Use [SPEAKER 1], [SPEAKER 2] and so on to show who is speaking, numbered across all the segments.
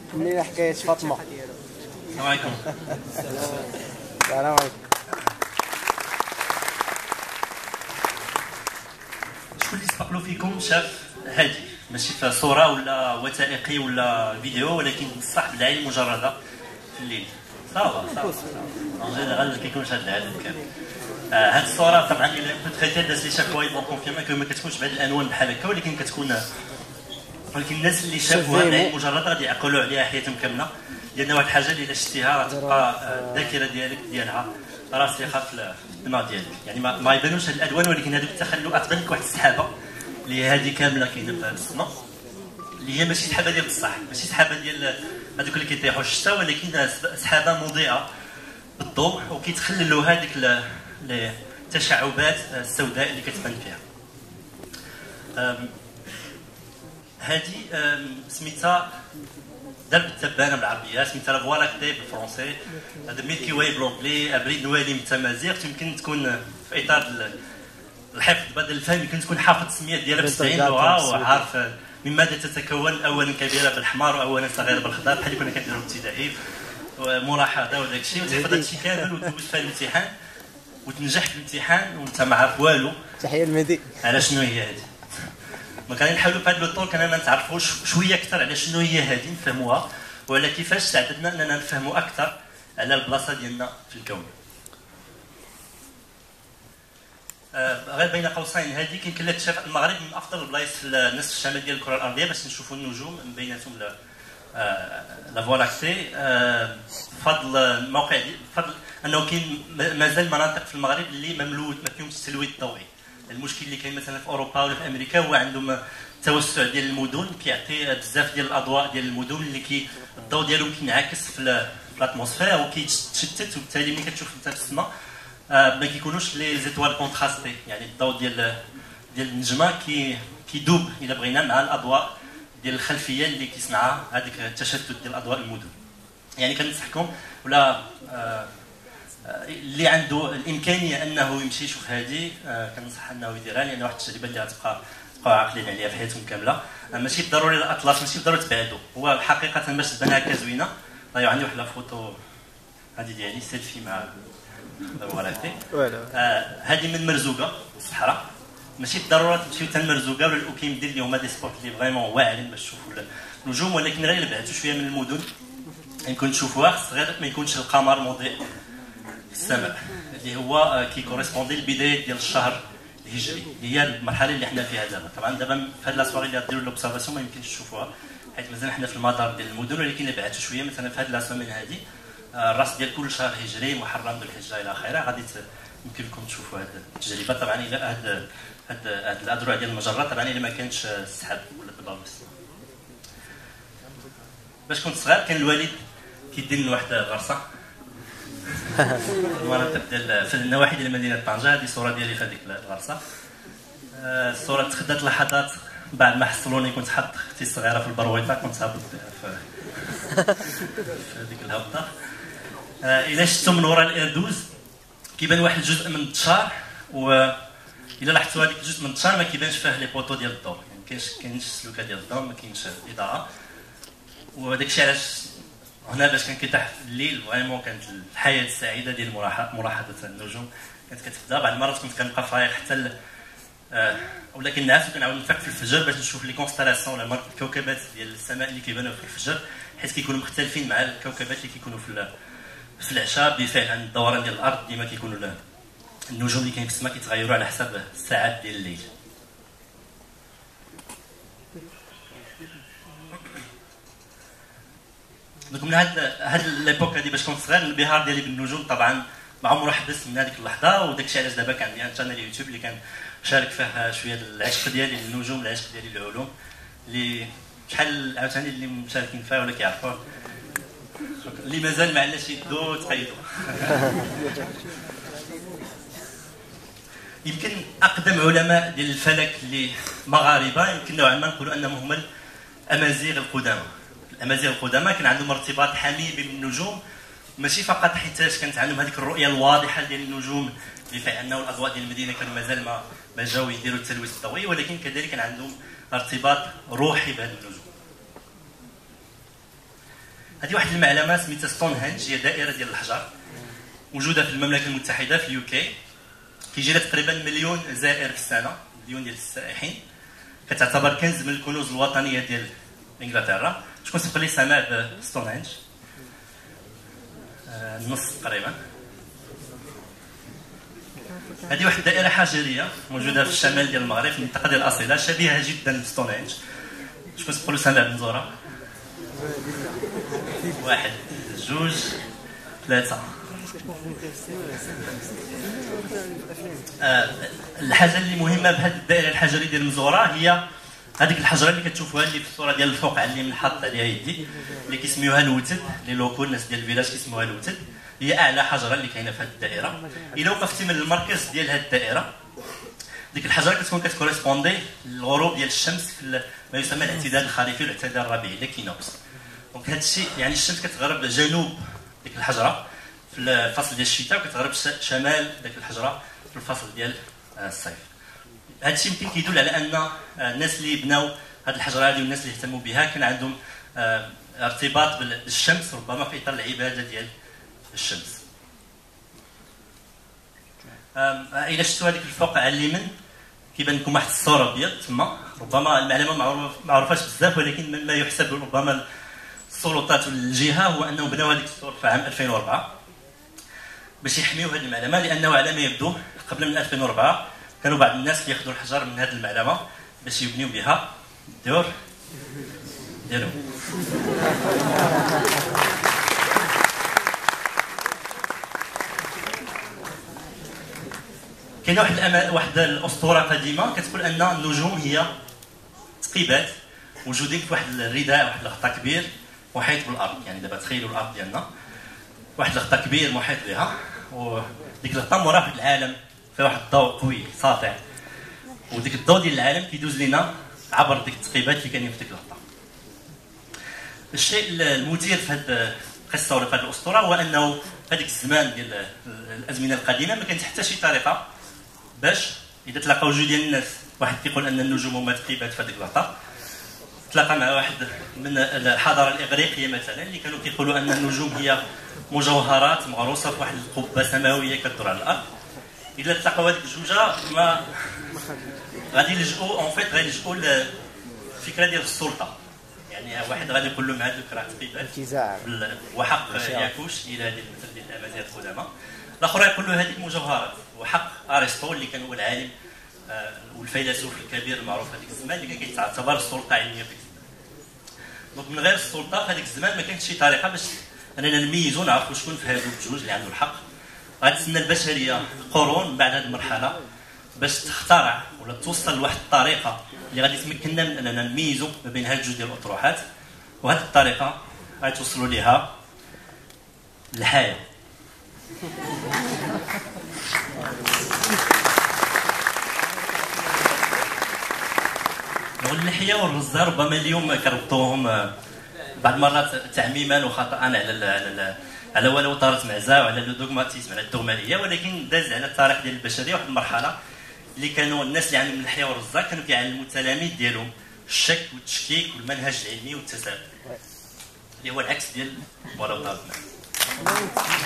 [SPEAKER 1] كملينا حكاية فاطمة.
[SPEAKER 2] السلام عليكم.
[SPEAKER 1] السلام عليكم.
[SPEAKER 2] شكون اللي سبق له فيكم شاف هادي ماشي في صورة ولا وثائقي ولا فيديو ولكن بصح بالعين المجردة في الليل؟ صافا اون جينيرال ما كيكونش هاد العدد كامل. هاد الصورة طبعا الا كنت خيتي الناس اللي شافوها يبغوا كونفيرمي كو ما كتكونش بهاد الالوان بحال هكا ولكن كتكون ولكن الناس اللي شافوها بالعين المجردة غادي يعقلوا عليها حياتهم كاملة لأن واحد الحاجة اللي إلا شتيها غتبقى الذاكرة ديالها راسخة في الدماغ ديالك. يعني ما يبانوش هاد الألوان ولكن هذوك التخلؤات تبان لك واحد السحابة اللي هي هذه كاملة كاينة في السماء اللي هي ماشي سحابة ديال بصح ماشي سحابة ديال هذوك اللي كيطيحوا الشتا ولكن سحابة مضيئة بالضوء وكيتخللوا هذيك التشعبات السوداء اللي كتبان فيها. هذه سميتها درب التبانه بالعربيه، سميتها لا فوا لاكتي بالفرونسي، هذا ميلكي واي بالونجلي، ابريد نوالي من التمازيغ. يمكن تكون في اطار الحفظ بدل الفهم، يمكن تكون حافظ السميات ديالها ب 70 لغه وعارف من ماذا تتكون، اولا كبيره بالحمار واولا صغيره بالخضار بحال اللي كنا كنديروا ابتدائي وملاحظه وداك الشيء، وتحفظ هذا الشيء كامل وتدوز فيها الامتحان وتنجح في الامتحان وانت ما عارف والو.
[SPEAKER 1] تحيه المهدي.
[SPEAKER 2] على شنو هي هذه؟ ما كان نحاولوا في هذا لو طول كاننا نتعرفوا شويه اكثر على شنو هي هذه نفهموها وعلى كيفاش ساعدتنا اننا نفهموا اكثر على البلاصه ديالنا في الكون. غير بين قوسين هذه يمكن لا تشاف المغرب من افضل البلايص في النصف الشمالي ديال الكره الارضيه باش نشوفوا النجوم من بيناتهم لا فوا لاكتي. فضل الموقع فضل انه كاين مازال مناطق في المغرب اللي مملوء ما فيهمش التلويث الضوئي. المشكل اللي كاين مثلا في اوروبا ولا في امريكا هو عندهم التوسع ديال المدن كيعطي بزاف ديال الاضواء ديال المدن اللي الضوء ديالهم كينعكس في الاتموسفير وكيتشتت وبالتالي ملي كتشوف انت في السماء ما كيكونوش لي زيتوال كونتراستي، يعني الضوء ديال النجمه كيدوب الا بغينا مع الاضواء ديال الخلفيه اللي كيصنعها هذيك التشتت ديال اضواء المدن. يعني كنصحكم ولا اللي عنده الامكانيه انه يمشي يشوف هذه كنصح انه يديرها لان واحد التجربه اللي غتبقى عاقلين عليها في حياتهم كامله. ماشي بالضروري الاطلس ماشي بالضروري تبعدوا، هو حقيقه باش تبان هكا زوينه. طيب عندي واحد الفوتو هذه ديالي سيلفي مع ولاتي. هذه من مرزوقه الصحراء، ماشي بالضروره تمشيو حتى لمرزوقه ولا الاوكيم ديال اللي هما دي سبوت اللي فريمون واعرين باش تشوفوا النجوم، ولكن غير بعدتوا شويه من المدن يمكن تشوفوها، خص غير ما يكونش القمر مضيء في السماء اللي هو كيكوريسبوندي للبدايه ديال الشهر الهجري اللي هي المرحله اللي حنا فيها دابا. طبعا دابا في هذه لاسواري اللي غديروا لوبسيرفاسيون ما يمكنش تشوفوها حيت مازال حنا في المدار ديال المدن، ولكن اللي بعدتوا شويه مثلا في هذه لاسومين هذه الراس ديال كل شهر هجري محرم ذو الحجه الى اخره غادي يمكن لكم تشوفوا هذه التجربه. طبعا الى هذه الاذرع ديال المجره طبعا الا ما كانش السحاب ولا الضباب باش كنت صغير كان الوالد كيدير لنا واحد الغرسه المناطق ديال في النواحي ديال مدينه طنجه. هذه صوره ديالي في هذيك الغرسه. الصوره تخدات لحظات بعد ما حصلوني كنت حاط اختي الصغيره في البرويطه كنت هابط بها في هذيك الهبطه. الى شفتوا من وراء الاردوز كيبان واحد الجزء من التشار، والى لاحظتوا هذيك الجزء من التشار ما كيبانش فيه لي بوطو ديال الضوء، يعني كاينش السلوكه ديال الضوء ما كاينش الاضاءه. وهذاك الشيء علاش هنا باش كان كيطيح في الليل فريمون كانت الحياه السعيده ديال ملاحظه النجوم كانت كتبدا. بعض المرات كنت كنبقى فايق حتى ولا كنعس وكنعاود نفيق في الفجر باش نشوف لي كونستالاسيون ولا الكوكبات ديال السماء اللي كيبانوا في الفجر، حيت كيكونوا مختلفين مع الكوكبات اللي كيكونوا في العشاء بفعل عن الدوران ديال الارض. ديما كيكونوا النجوم اللي كاين في السماء كيتغيروا على حسب الساعات ديال الليل. دونك من هاد ليبوك هادي باش كنت صغير الانبهار ديالي بالنجوم طبعا ما عمره حدث من هذيك اللحظه، وداك الشيء علاش دابا كان عندي ان شانل يوتيوب اللي كان شارك فيه شويه العشق ديالي للنجوم العشق ديالي للعلوم اللي شحال عاوتاني اللي مشاركين فيها ولا كيعرفوه اللي مازال ما عندناش يدو تقيدوا. يمكن اقدم علماء ديال الفلك اللي مغاربه يمكن نوعا ما نقولوا انهم هما الامازيغ القدامى. الامازيغ القدامى كان عندهم ارتباط حميم بالنجوم، ماشي فقط حيتاش كانت عندهم هذيك الرؤيه الواضحه ديال النجوم اللي فيها انه الاضواء ديال المدينه كانوا مازال ما جاوا يديروا التلويث الضوئي، ولكن كذلك كان عندهم ارتباط روحي بهذه النجوم. هذه واحد المعلمه سميتها ستونهنج، هي دائره ديال الحجر موجوده في المملكه المتحده في اليو كي. كيجي لها تقريبا مليون زائر في السنه، مليون ديال السائحين. كتعتبر كنز من الكنوز الوطنيه ديال انجلترا. شكون سبق لي سمع بستونهنج؟ النص تقريبا. هذه واحد الدائره حجريه موجوده في الشمال ديال المغرب في المنطقه ديال الاصيله، شبيهه جدا بستونهنج. شكون سبق له سمع بنزوره؟ 1 2 3. الحاجه اللي مهمه بهذه الدائره الحجريه ديال المزوره هي هذيك الحجره اللي كتشوفوها اللي في الصوره ديال الفوق اللي منحط عليها يدي، اللي كيسميوها الوتد، لي لوكو الناس ديال الفيلاج كيسموها الوتد. هي اعلى حجره اللي كاينه في هذه الدائره. الا وقفتي من المركز ديال هذه الدائره، ديك الحجره كتكون كتكوريسبوندي للغروب ديال الشمس في ما يسمى الاعتدال الخريفي والاعتدال الربيعي، ليكينوكس. دونك هذا الشيء يعني الشمس كتغرب جنوب ديك الحجره في الفصل ديال الشتاء، وكتغرب شمال ديك الحجره في الفصل ديال الصيف. هذا الشيء يمكن كيدل على ان الناس اللي بناو هذه الحجره هذه والناس اللي اهتموا بها كان عندهم ارتباط بالشمس، ربما في اطار العباده ديال الشمس. الى شفتوا هذيك الفوق على اليمين كيبان لكم واحد الصوره ابيض تما، ربما المعلومه ما معروفاش بزاف، ولكن مما يحسب ربما السلطات والجهه هو انه بناو هذيك الصوره في عام 2004 باش يحميوا هذه المعلمه، لانه على ما يبدو قبل من 2004 كانوا بعض الناس كياخذوا الحجر من هذه المعلمه باش يبنيو بها الدور ديالهم. كاينه واحد الاسطوره قديمه كتقول ان النجوم هي ثقيبات موجودين في واحد الرداء، واحد الغطاء كبير محيط بالارض. يعني دابا تخيلوا الارض ديالنا واحد الغطاء كبير محيط بها، وديك الغطاء مرافق العالم فيه واحد الضوء قوي ساطع، وديك الضوء ديال العالم كيدوز لينا عبر ديك الثقيبات اللي كاينين في ديك الغطاء. الشيء المثير في هذه القصه ولا في هذه الاسطوره هو انه في هذيك الزمان ديال الازمنه القديمه ما كانت حتى شي طريقه باش اذا تلاقاو جوج ديال الناس، واحد كيقول ان النجوم هما ثقيبات في هذيك الغطاء، تلاقى مع واحد من الحضاره الاغريقيه مثلا اللي كانوا كيقولوا ان النجوم هي مجوهرات مغروسه في واحد القبه سماويه كتدور على الارض. اذا تلاقاو هذيك الجوجه ما غادي يلجؤوا غيلجؤوا للفكره ديال السلطه. يعني واحد غادي يقول لهم هذوك راه ثقيبات وحق ياكوش الى هذه المثل ديال الامازيغ القدامى، الاخر يقول له هذيك مجوهرات وحق ارسطو اللي كان هو العالم والفيلسوف الكبير المعروف في هذيك الزمان اللي كان كيتعتبر السلطه علميه في دونك من غير السلطه في هذيك الزمان ما كانتش شي طريقه باش اننا نميزوا نعرفوا شكون في هذوك الجوج اللي عنده الحق. غتسنى البشريه قرون بعد هذه المرحله باش تخترع ولا توصل لواحد الطريقه اللي غادي تمكننا من اننا نميزوا ما بين هاد الجوج ديال الاطروحات، وهذه الطريقه غادي توصلوا ليها الحياه. واللحيه والرزه ربما اليوم كنربطوهم بعض المرات تعميما وخطا على ولو طارت معزه وعلى الدوغماتيزم على الدوغماليه، ولكن داز على التاريخ ديال البشريه واحد المرحله اللي كانوا الناس اللي عندهم اللحيه والرزه كانوا كيعلموا التلاميذ ديالهم الشك والتشكيك والمنهج العلمي والتسامح، اللي هو العكس ديال ولو طارت معزه.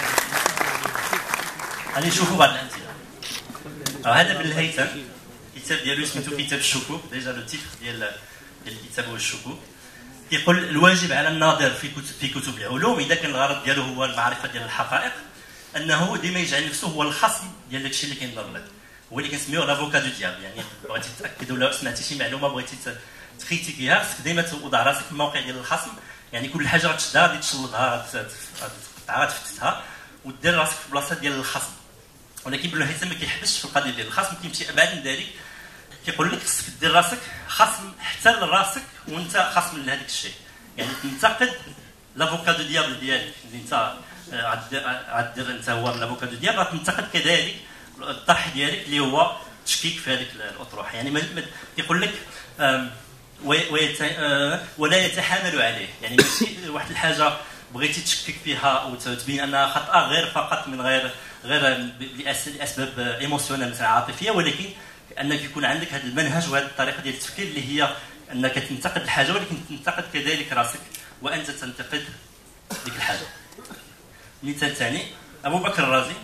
[SPEAKER 2] غادي نشوفوا بعض الامثله. هذا بن الهيثم الكتاب ديالو سميتو كتاب الشكوك، ديجا لو تيتر ديال الكتاب هو الشكوك. كيقول الواجب على الناظر في كتب العلوم اذا كان الغرض ديالو هو المعرفه ديال الحقائق انه ديما يجعل نفسه هو الخصم ديال داكشي اللي كينظر لك، هو اللي كنسميوه لافوكا دو دياب. يعني بغيتي تاكد ولا سمعتي شي معلومه بغيتي تخيتيكيها خصك ديما توضع راسك في الموقع ديال الخصم. يعني كل حاجه غتشدها غادي تشلطها تقطعها تفتتها ودير راسك في البلاصه ديال الخصم. ولكن ابن الهيثم ما كيحبسش في القضيه ديال الخصم، كيمشي ابعد من ذلك، كيقول لك خصك دير راسك خصم حتى لراسك وانت خصم لهذاك الشيء. يعني تنتقد لافوكادو ديابل ديالك اللي انت غدير انت هو لافوكادو ديابل، غتنتقد كذلك الطرح ديالك اللي هو تشكيك في هذيك الاطروحه. يعني كيقول لك ولا يتحامل عليه. يعني ماشي واحد الحاجه بغيتي تشكك فيها وتبين انها خطا غير فقط من غير لاسباب ايموسيونيل مثلا عاطفيه، ولكن انك يكون عندك هذا المنهج وهذه الطريقه ديال التفكير اللي هي انك تنتقد الحاجه ولكن تنتقد كذلك راسك وانت تنتقد ديك الحاجه. مثال ثاني ابو بكر الرازي.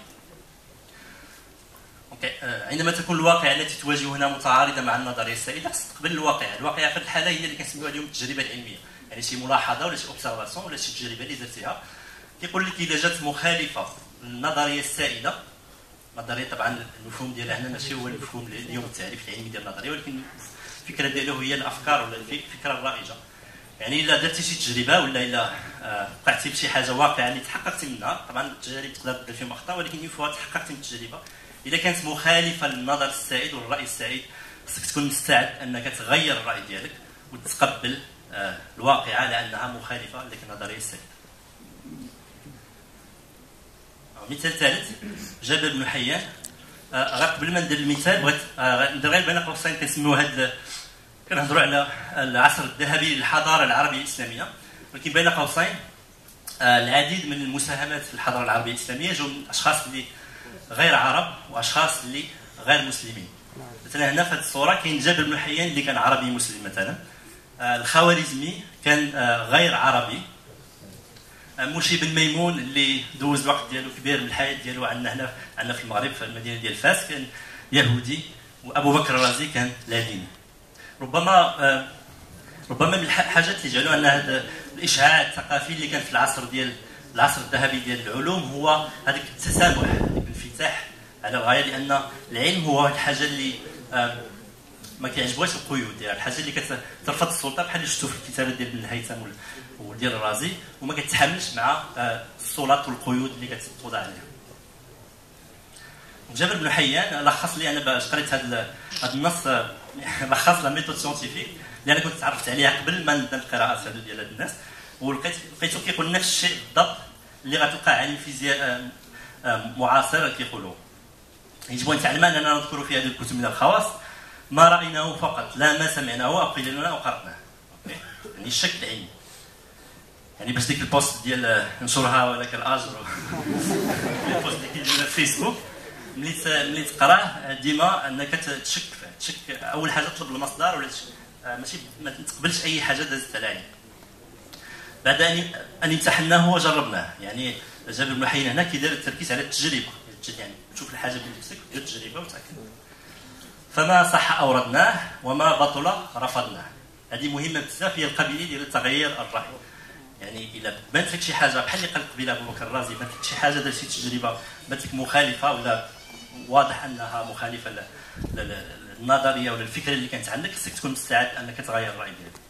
[SPEAKER 2] عندما تكون الواقعه التي تواجهنا متعارضه مع النظريه السائده خصك تقبل الواقعه في هذه الحاله هي اللي كنسميوها اليوم التجربه العلميه، يعني شي ملاحظه ولا شي اوبسيرفاسيون ولا شي تجربه اللي درتيها كيقول لك اذا جات مخالفه للنظريه السائده. النظريه طبعا المفهوم ديالها هنا ماشي هو المفهوم اليوم التعريف العلمي ديال النظريه، ولكن الفكره ديالو هي الافكار ولا الفكره الرائجه. يعني الا درتي شي تجربه ولا الا وقعتي بشي حاجه واقعه اللي تحققتي منها، طبعا التجارب تقدر دير فيهم اخطاء ولكن يفوا تحققتي من التجربه، اذا كانت مخالفه للنظر السائد والراي السائد خصك تكون مستعد انك تغير الراي ديالك وتتقبل الواقعه لانها مخالفه لك النظريه السائده. مثال ثالث جابر بن حيان. غير قبل ما ندير المثال بغيت ندير غير بين قوسين كنسميو هذا، كنهضروا على العصر الذهبي للحضاره العربيه الاسلاميه، ولكن بين قوسين العديد من المساهمات في الحضاره العربيه الاسلاميه جاوا من اشخاص اللي غير عرب واشخاص اللي غير مسلمين. مثلا هنا في هذه الصوره كاين جابر بن حيان اللي كان عربي مسلم مثلا، الخوارزمي كان غير عربي، موشي بن ميمون اللي دوز الوقت ديالو كبير من الحياه ديالو عندنا في المغرب في المدينه ديال فاس كان يهودي، وابو بكر الرازي كان لا ديني. ربما من الحاجات اللي جعلوا ان هذا الاشعاع الثقافي اللي كان في العصر الذهبي ديال العلوم هو هذاك التسامح، هذاك الانفتاح على الغايه، لان العلم هو الحاجه اللي ما كيعجبوهاش القيود، يعني الحاجه اللي كترفض السلطه بحال اللي شفتوا في الكتابات ديال ابن الهيثم وديال الرازي، وما كتحملش مع السلطات والقيود اللي كتوضع عليها. جابر بن حيان لخص لي انا باش قريت هذا النص، لخص لا ميثود سيونتيفيك اللي انا كنت تعرفت عليها قبل ما نبدا القراءات هذو ديال هاد الناس، ولقيتو كيقول نفس الشيء بالضبط اللي غتلقى عالم فيزياء معاصر كيقولوا. يجب ان تعلم اننا نذكر في هذه الكتب من الخواص ما رايناه فقط لا ما سمعناه او قيل لنا او قرأناه. يعني الشك العلمي، يعني باش ديك البوست ديال نشرها ولا الاجر البوست اللي كيديروا في فيسبوك ملي تقراه ديما انك تشك اول حاجه تطلب المصدر ولا ماشي ما تقبلش اي حاجه دازت على العلم. بعد ان امتحناه وجربناه، يعني جابر بن حيان هنا كيدير التركيز على التجربه، يعني تشوف الحاجه بنفسك دير التجربه وتاكد. فما صح اوردناه وما بطل رفضناه. هذه مهمه بزاف، هي القابليه ديال تغيير الراي. يعني الا بانت لك شي حاجه بحال اللي قال قبيله ابو بكر الرازي، بانت لك شي حاجه درت شي تجربه بانت لك مخالفه ولا واضح انها مخالفه للنظريه ولا الفكره اللي كانت عندك، خصك تكون مستعد انك تغير الراي ديالك.